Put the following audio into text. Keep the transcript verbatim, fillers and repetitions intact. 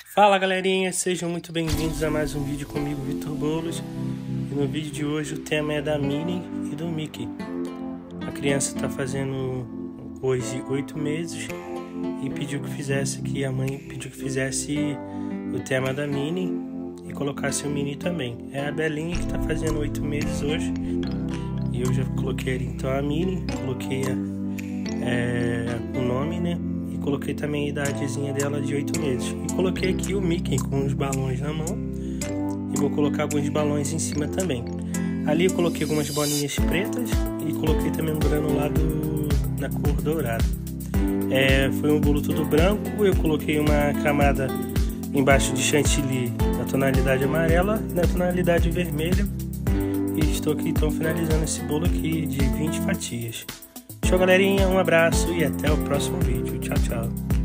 Fala galerinha, sejam muito bem-vindos a mais um vídeo comigo, Vitor Bolos. E no vídeo de hoje o tema é da Minnie e do Mickey. A criança está fazendo hoje oito meses e pediu que fizesse que a mãe pediu que fizesse o tema da Minnie e colocasse o Minnie também. É a Belinha que está fazendo oito meses hoje e eu já coloquei ali então a Minnie, coloquei a, é, o nome, né? Coloquei também a idadezinha dela de oito meses. E coloquei aqui o Mickey com os balões na mão. E vou colocar alguns balões em cima também. Ali eu coloquei algumas bolinhas pretas. E coloquei também um granulado na cor dourada. É, foi um bolo todo branco. Eu coloquei uma camada embaixo de chantilly na tonalidade amarela e na tonalidade vermelha. E estou aqui então finalizando esse bolo aqui de vinte fatias. Tchau galerinha, um abraço e até o próximo vídeo. Tchau, tchau.